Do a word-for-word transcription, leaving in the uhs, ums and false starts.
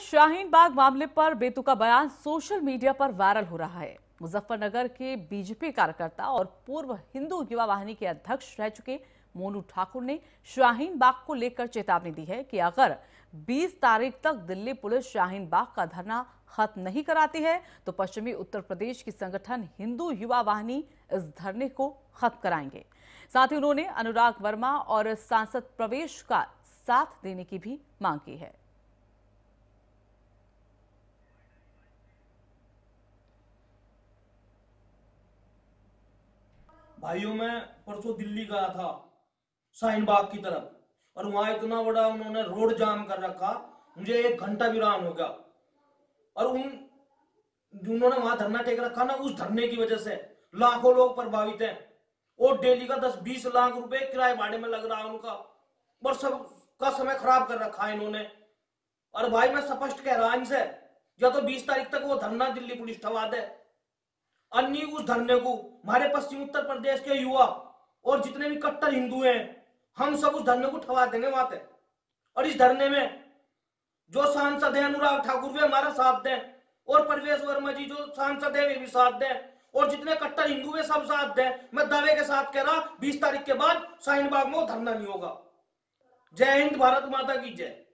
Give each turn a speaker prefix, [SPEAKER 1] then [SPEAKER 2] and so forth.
[SPEAKER 1] शाहीन बाग मामले पर बेतुका बयान सोशल मीडिया पर वायरल हो रहा है। मुजफ्फरनगर के बीजेपी कार्यकर्ता और पूर्व हिंदू युवा वाहिनी के अध्यक्ष रह चुके मोनू ठाकुर ने शाहीन बाग को लेकर चेतावनी दी है कि अगर बीस तारीख तक दिल्ली पुलिस शाहीन बाग का धरना खत्म नहीं कराती है तो पश्चिमी उत्तर प्रदेश की संगठन हिंदू युवा वाहिनी इस धरने को खत्म कराएंगे। साथ ही उन्होंने अनुराग वर्मा और सांसद प्रवेश का साथ देने की भी मांग की है।
[SPEAKER 2] भाइयों, मैं परसों दिल्ली गया था शाहीन बाग की तरफ, और वहां इतना बड़ा उन्होंने रोड जाम कर रखा, मुझे एक घंटा विराम हो गया। और उन उन्होंने वहां धरना टेक रखा ना, उस धरने की वजह से लाखों लोग प्रभावित हैं। और डेली का दस बीस लाख रुपए किराए भाड़े में लग रहा है उनका, और सब का समय खराब कर रखा है इन्होंने। और भाई मैं स्पष्ट कह रहा इनसे, या तो बीस तारीख तक वो धरना दिल्ली पुलिस ठवा दे, अन्य उस धरने को हमारे पश्चिम उत्तर प्रदेश के युवा और जितने भी कट्टर हिंदू हैं, हम सब उस धरने को ठवा देंगे वहां पे। और इस धरने में जो सांसद है अनुराग ठाकुर वे हमारा साथ दें, और प्रवेश वर्मा जी जो सांसद है वे भी साथ दें, और जितने कट्टर हिंदू है सब साथ दें। मैं दावे के साथ कह रहा बीस तारीख के बाद शाहीन बाग में धरना नहीं होगा। जय हिंद, भारत माता की जय।